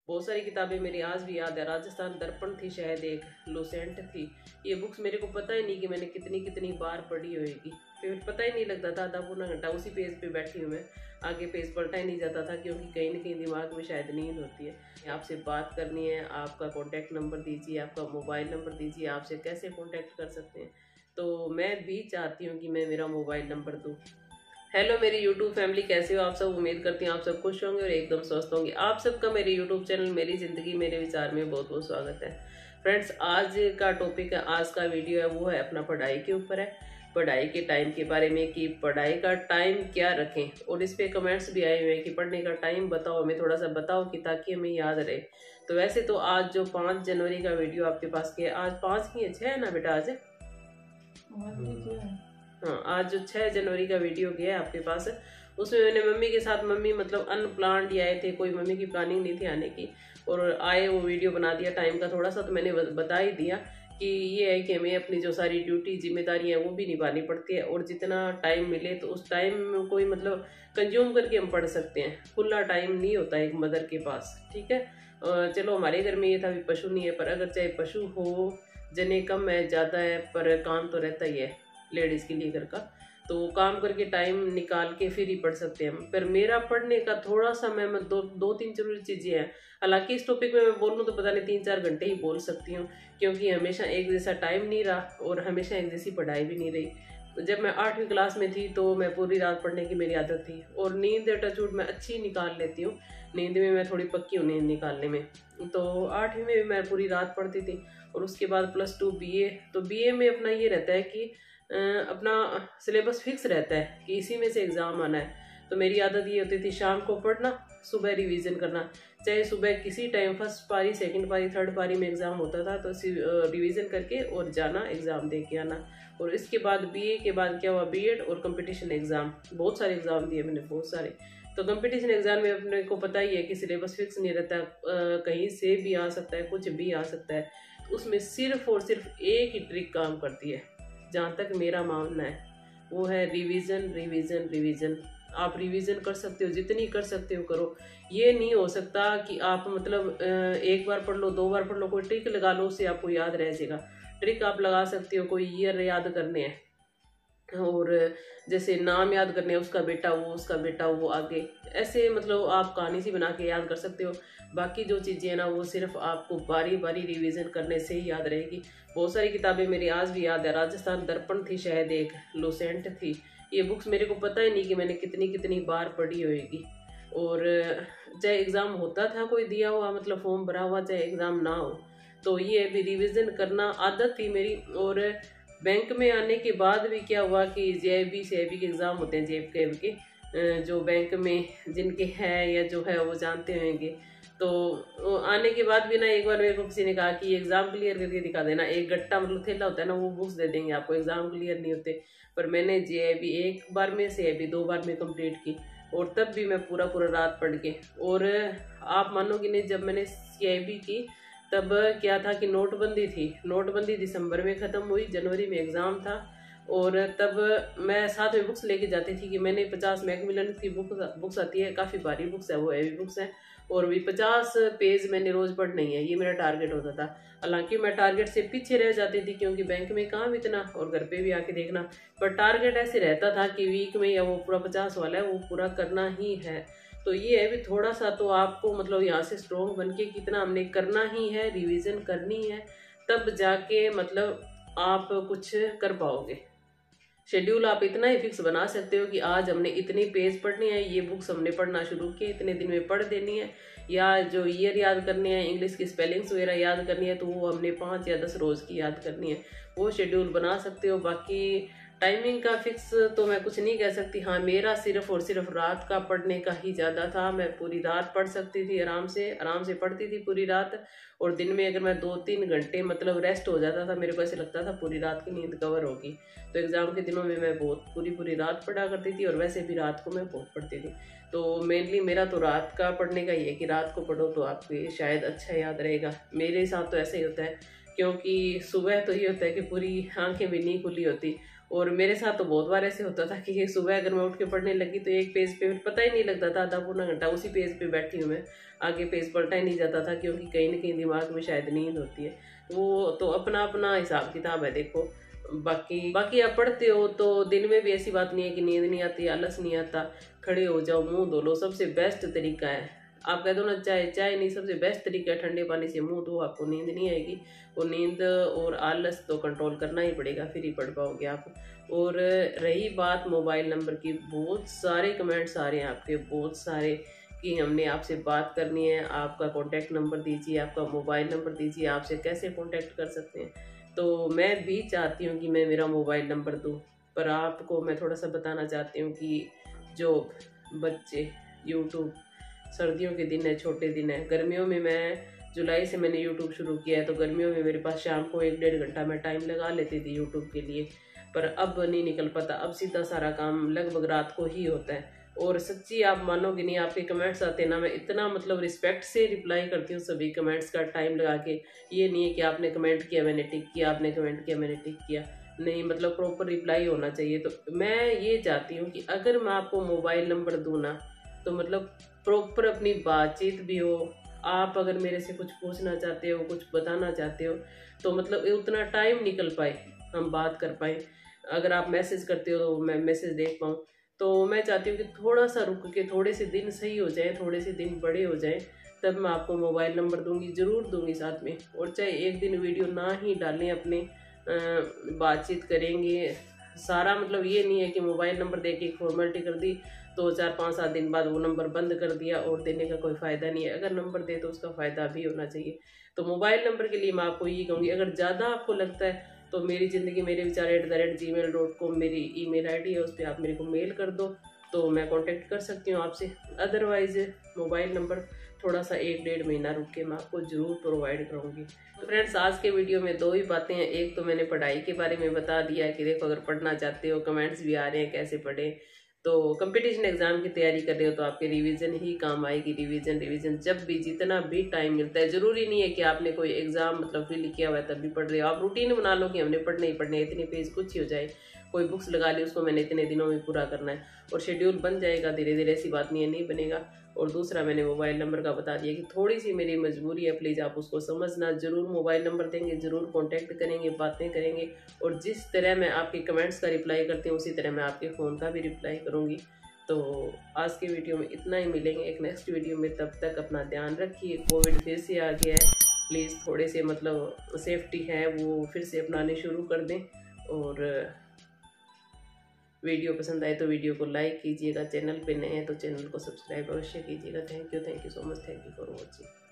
बहुत सारी किताबें मेरी आज भी याद है। राजस्थान दर्पण थी, शायद एक लुसेंट थी। ये बुक्स मेरे को पता ही नहीं कि मैंने कितनी कितनी बार पढ़ी होगी। फिर पता ही नहीं लगता था, आधा पौना घंटा उसी पेज पे बैठी हूँ मैं। आगे पेज पलटा ही नहीं जाता था, क्योंकि कहीं ना कहीं दिमाग में शायद नींद होती है। आपसे बात करनी है, आपका कॉन्टैक्ट नंबर दीजिए, आपका मोबाइल नंबर दीजिए, आपसे कैसे कॉन्टैक्ट कर सकते हैं। तो मैं भी चाहती हूँ कि मैं मेरा मोबाइल नंबर दूँ। हेलो मेरी यूट्यूब फैमिली, कैसे हो आप सब। उम्मीद करती हूँ आप सब खुश होंगे और एकदम स्वस्थ होंगे। आप सबका मेरे यूट्यूब चैनल मेरी ज़िंदगी मेरे विचार में बहुत बहुत स्वागत है। फ्रेंड्स, आज का टॉपिक है, आज का वीडियो है, वो है अपना पढ़ाई के ऊपर है। पढ़ाई के टाइम के बारे में कि पढ़ाई का टाइम क्या रखें। और इस पे कमेंट्स भी आए हुए हैं कि पढ़ने का टाइम बताओ, हमें थोड़ा सा बताओ कि ताकि हमें याद रहे। तो वैसे तो आज जो 5 जनवरी का वीडियो आपके पास किया, आज 5 की है, 6 है ना बेटा आज? हाँ, आज जो 6 जनवरी का वीडियो गया है आपके पास, उसमें मैंने मम्मी के साथ, मम्मी मतलब अनप्लान्ड ही आए थे, कोई मम्मी की प्लानिंग नहीं थी आने की, और आए वो वीडियो बना दिया टाइम का थोड़ा सा। तो मैंने बता ही दिया कि ये है कि हमें अपनी जो सारी ड्यूटी जिम्मेदारियां वो भी निभानी पड़ती है, और जितना टाइम मिले तो उस टाइम में कोई मतलब कंज्यूम करके हम पढ़ सकते हैं। खुला टाइम नहीं होता एक मदर के पास, ठीक है। चलो हमारे घर में ये था भी पशु नहीं है, पर अगर चाहे पशु हो, जने कम है ज़्यादा है, पर काम तो रहता ही है लेडीज़ के लिए घर का। तो काम करके टाइम निकाल के फिर ही पढ़ सकते हैं। पर मेरा पढ़ने का थोड़ा सा मैं दो तीन जरूरी चीज़ें हैं। हालांकि इस टॉपिक में मैं बोलूँ तो पता नहीं 3-4 घंटे ही बोल सकती हूँ, क्योंकि हमेशा एक जैसा टाइम नहीं रहा और हमेशा एक जैसी पढ़ाई भी नहीं रही। तो जब मैं 8वीं क्लास में थी तो मैं पूरी रात पढ़ने की मेरी आदत थी, और नींद टचवुड मैं अच्छी निकाल लेती हूँ। नींद में मैं थोड़ी पक्की हूँ नींद निकालने में। तो 8वीं में भी मैं पूरी रात पढ़ती थी। और उसके बाद +2 BA, तो BA में अपना ये रहता है कि अपना सिलेबस फिक्स रहता है कि इसी में से एग्ज़ाम आना है। तो मेरी आदत ये होती थी शाम को पढ़ना, सुबह रिवीजन करना। चाहे सुबह किसी टाइम फर्स्ट पारी, सेकंड पारी, थर्ड पारी में एग्ज़ाम होता था तो रिवीजन करके और जाना, एग्ज़ाम दे के आना। और इसके बाद BA के बाद क्या हुआ, BEd और कंपटीशन एग्ज़ाम, बहुत सारे एग्ज़ाम दिए मैंने, बहुत सारे। तो कंपटीशन एग्ज़ाम में अपने को पता ही है कि सिलेबस फिक्स नहीं रहता, कहीं से भी आ सकता है, कुछ भी आ सकता है। उसमें सिर्फ और सिर्फ एक ही ट्रिक काम करती है, जहाँ तक मेरा मानना है, वो है रिवीजन रिवीजन रिवीजन। आप रिवीजन कर सकते हो, जितनी कर सकते हो करो। ये नहीं हो सकता कि आप मतलब एक बार पढ़ लो, 2 बार पढ़ लो, कोई ट्रिक लगा लो उससे आपको याद रह जाएगा। ट्रिक आप लगा सकते हो, कोई ईयर याद करने हैं, और जैसे नाम याद करने हैं, उसका बेटा वो, उसका बेटा वो, आगे ऐसे मतलब आप कहानी सी बना के याद कर सकते हो। बाकी जो चीज़ें हैं ना, वो सिर्फ आपको बारी बारी रिवीजन करने से ही याद रहेगी। बहुत सारी किताबें मेरी आज भी याद है। राजस्थान दर्पण थी, शायद एक लुसेंट थी। ये बुक्स मेरे को पता ही नहीं कि मैंने कितनी कितनी बार पढ़ी होगी। और चाहे एग्ज़ाम होता था कोई दिया हुआ, मतलब फॉर्म भरा हुआ, चाहे एग्ज़ाम ना हो, तो ये भी रिवीजन करना आदत थी मेरी। और बैंक में आने के बाद भी क्या हुआ कि JIB CIB के एग्ज़ाम होते हैं, JIB के जो बैंक में जिनके हैं या जो है वो जानते होंगे। तो आने के बाद भी ना, एक बार मेरे को किसी ने कहा कि एग्ज़ाम क्लियर करके दिखा देना। एक गट्टा मतलब थैला होता है ना, वो बुक्स दे देंगे आपको, एग्ज़ाम क्लियर नहीं होते। पर मैंने JIB 1 बार में, CIB 2 बार में कंप्लीट की, और तब भी मैं पूरा पूरा रात पढ़ के। और आप मानोगे नहीं, जब मैंने CIB की तब क्या था कि नोटबंदी थी। नोटबंदी दिसंबर में ख़त्म हुई, जनवरी में एग्ज़ाम था। और तब मैं साथ में बुक्स लेके जाती थी कि मैंने 50 मैकमिलन की बुक्स आती है, काफ़ी भारी बुक्स है वो, हैवी बुक्स हैं। और भी 50 पेज मैंने रोज़ पढ़ना ही है, ये मेरा टारगेट होता था। हालांकि मैं टारगेट से पीछे रह जाती थी, क्योंकि बैंक में काम इतना और घर पे भी आके देखना। पर टारगेट ऐसे रहता था कि वीक में या वो पूरा 50 वाला है, वो पूरा करना ही है। तो ये है भी थोड़ा सा तो आपको मतलब यहाँ से स्ट्रोंग बन के कितना हमने करना ही है, रिवीजन करनी है, तब जाके मतलब आप कुछ कर पाओगे। शेड्यूल आप इतना ही फिक्स बना सकते हो कि आज हमने इतने पेज पढ़ने हैं, ये बुक्स हमने पढ़ना शुरू किए, इतने दिन में पढ़ देनी है। या जो ईयर याद करने हैं, इंग्लिश की स्पेलिंग्स वगैरह याद करनी है, तो वो हमने 5 या 10 रोज़ की याद करनी है। वो शेड्यूल बना सकते हो। बाकी टाइमिंग का फिक्स तो मैं कुछ नहीं कह सकती। हाँ, मेरा सिर्फ और सिर्फ रात का पढ़ने का ही ज़्यादा था। मैं पूरी रात पढ़ सकती थी, आराम से पढ़ती थी पूरी रात। और दिन में अगर मैं 2-3 घंटे मतलब रेस्ट हो जाता था, मेरे को ऐसे लगता था पूरी रात की नींद कवर होगी। तो एग्ज़ाम के दिनों में मैं बहुत पूरी रात पढ़ा करती थी, और वैसे भी रात को मैं बहुत पढ़ती थी। तो मेनली मेरा तो रात का पढ़ने का ही है कि रात को पढ़ो तो आपको शायद अच्छा याद रहेगा। मेरे साथ तो ऐसे ही होता है, क्योंकि सुबह तो ये होता है कि पूरी आंखें भी नहीं खुली होती, और मेरे साथ तो बहुत बार ऐसे होता था कि सुबह अगर मैं उठ के पढ़ने लगी तो एक पेज पे पता ही नहीं लगता था, आधा पौना घंटा उसी पेज पे बैठी हूँ मैं, आगे पेज पलटा ही नहीं जाता था, क्योंकि कहीं ना कहीं दिमाग में शायद नींद होती है। वो तो अपना अपना हिसाब किताब है देखो। बाकी आप पढ़ते हो तो दिन में भी ऐसी बात नहीं है कि नींद नहीं आती, आलस नहीं आता, खड़े हो जाओ, मुंह धो लो, सबसे बेस्ट तरीका है। आप कह दो ना चाय नहीं, सबसे बेस्ट तरीका है ठंडे पानी से मुंह धो, आपको नींद नहीं आएगी। वो नींद और आलस तो कंट्रोल करना ही पड़ेगा, फिर ही पढ़ पाओगे आप। और रही बात मोबाइल नंबर की, बहुत सारे कमेंट्स आ रहे हैं आपके, बहुत सारे, कि हमने आपसे बात करनी है, आपका कॉन्टैक्ट नंबर दीजिए, आपका मोबाइल नंबर दीजिए, आपसे कैसे कॉन्टैक्ट कर सकते हैं। तो मैं भी चाहती हूँ कि मैं मेरा मोबाइल नंबर दूँ, पर आपको मैं थोड़ा सा बताना चाहती हूँ कि जो बच्चे यूट्यूब, सर्दियों के दिन है, छोटे दिन है, गर्मियों में मैं जुलाई से मैंने यूट्यूब शुरू किया है, तो गर्मियों में मेरे पास शाम को 1-1.5 घंटा मैं टाइम लगा लेती थी यूट्यूब के लिए, पर अब नहीं निकल पाता। अब सीधा सारा काम लगभग रात को ही होता है। और सच्ची आप मानोगे नहीं, आपके कमेंट्स आते हैं ना, मैं इतना मतलब रिस्पेक्ट से रिप्लाई करती हूँ सभी कमेंट्स का, टाइम लगा के। ये नहीं है कि आपने कमेंट किया मैंने टिक किया, आपने कमेंट किया मैंने टिक किया, नहीं, मतलब प्रॉपर रिप्लाई होना चाहिए। तो मैं ये चाहती हूँ कि अगर मैं आपको मोबाइल नंबर दूँ ना, तो मतलब प्रॉपर अपनी बातचीत भी हो। आप अगर मेरे से कुछ पूछना चाहते हो, कुछ बताना चाहते हो, तो मतलब उतना टाइम निकल पाए, हम बात कर पाए। अगर आप मैसेज करते हो तो मैं मैसेज देख पाऊँ। तो मैं चाहती हूँ कि थोड़ा सा रुक के, थोड़े से दिन सही हो जाए, थोड़े से दिन बड़े हो जाए, तब मैं आपको मोबाइल नंबर दूंगी, ज़रूर दूंगी साथ में। और चाहे एक दिन वीडियो ना ही डालें अपने, बातचीत करेंगे सारा। मतलब ये नहीं है कि मोबाइल नंबर दे के एक फॉर्मेलिटी कर दी, तो 4-5-7 दिन बाद वो नंबर बंद कर दिया, और देने का कोई फ़ायदा नहीं है। अगर नंबर दे तो उसका फ़ायदा भी होना चाहिए। तो मोबाइल नंबर के लिए मैं आपको यही कहूँगी, अगर ज़्यादा आपको लगता है तो मेरी ज़िंदगी मेरे विचार @gmail.com मेरी ईमेल आईडी है, उस पर आप मेरे को मेल कर दो, तो मैं कांटेक्ट कर सकती हूँ आपसे। अदरवाइज़ मोबाइल नंबर थोड़ा सा 1-1.5 महीना रुक के मैं आपको ज़रूर प्रोवाइड करूँगी। तो फ्रेंड्स, आज के वीडियो में 2 ही बातें हैं। एक तो मैंने पढ़ाई के बारे में बता दिया कि देखो, अगर पढ़ना चाहते हो, कमेंट्स भी आ रहे हैं कैसे पढ़ें, तो कंपटीशन एग्जाम की तैयारी कर रहे हो तो आपके रिवीजन ही काम आएगी। रिवीजन जब भी, जितना भी टाइम मिलता है, जरूरी नहीं है कि आपने कोई एग्जाम मतलब फिल किया हुआ है तब भी पढ़ रहे हो। आप रूटीन बना लो कि हमने पढ़ने ही पढ़ने, इतने पेज कुछ ही हो जाए, कोई बुक्स लगा ली, उसको मैंने इतने दिनों में पूरा करना है, और शेड्यूल बन जाएगा धीरे धीरे, ऐसी बात नहीं है नहीं बनेगा। और दूसरा, मैंने मोबाइल नंबर का बता दिया कि थोड़ी सी मेरी मजबूरी है, प्लीज़ आप उसको समझना। ज़रूर मोबाइल नंबर देंगे, ज़रूर कांटेक्ट करेंगे, बातें करेंगे, और जिस तरह मैं आपके कमेंट्स का रिप्लाई करती हूँ उसी तरह मैं आपके फ़ोन का भी रिप्लाई करूँगी। तो आज के वीडियो में इतना ही, मिलेंगे एक नेक्स्ट वीडियो में। तब तक अपना ध्यान रखिए। कोविड फिर से आ गया है, प्लीज़ थोड़े से मतलब सेफ्टी है वो फिर से अपनाने शुरू कर दें। और वीडियो पसंद आए तो वीडियो को लाइक कीजिएगा, चैनल पे नए हैं तो चैनल को सब्सक्राइब अवश्य कीजिएगा। Thank you so much, thank you for watching.